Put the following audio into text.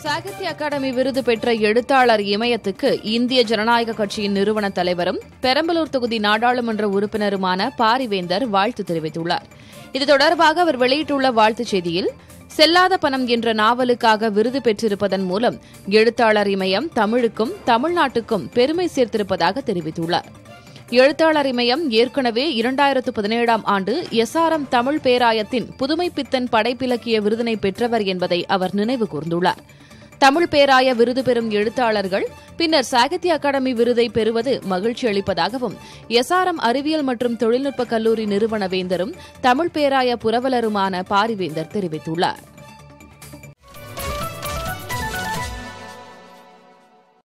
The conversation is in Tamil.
சாகித்ய அகாடமி விருது பெற்ற எழுத்தாளர் இமயத்துக்கு இந்திய ஜனநாயக கட்சியின் நிறுவன தலைவரும் பெரம்பலூர் தொகுதி நாடாளுமன்ற உறுப்பினருமான பாரிவேந்தர் வாழ்த்து தெரிவித்துள்ளார். இது தொடர்பாக அவர் வெளியிட்டுள்ள வாழ்த்துச் செய்தியில், செல்லாத பணம் என்ற நாவலுக்காக விருது பெற்றிருப்பதன் மூலம் எழுத்தாளர் இமயம் தமிழுக்கும் தமிழ்நாட்டுக்கும் பெருமை சேர்த்திருப்பதாக தெரிவித்துள்ளார். எழுத்தாளர் இமயம் ஏற்கனவே 2017ஆம் ஆண்டு எஸ்ஆர்எம் தமிழ் பேராயத்தின் புதுமைப்பித்தன் படைப்பிலக்கிய விருதினை பெற்றவர் என்பதை அவர் நினைவு கூர்ந்துள்ளார். தமிழ் பேராய விருது பெறும் எழுத்தாளர்கள் பின்னர் சாகித்ய அகாடமி விருதை பெறுவது மகிழ்ச்சி அளிப்பதாகவும் எஸ்ஆர்எம் அறிவியல் மற்றும் தொழில்நுட்ப கல்லூரி நிறுவன வேந்தரும் தமிழ் பேராய புரவலருமான பாரிவேந்தர் தெரிவித்துள்ளார்.